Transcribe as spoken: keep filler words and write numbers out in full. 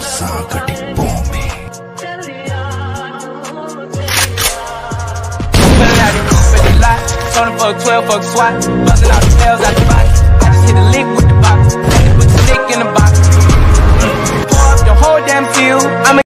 సాగటి భూమి. Told him fuck twelve, fuck SWAT. Bustin' all the bells out the box. I just hit a lick with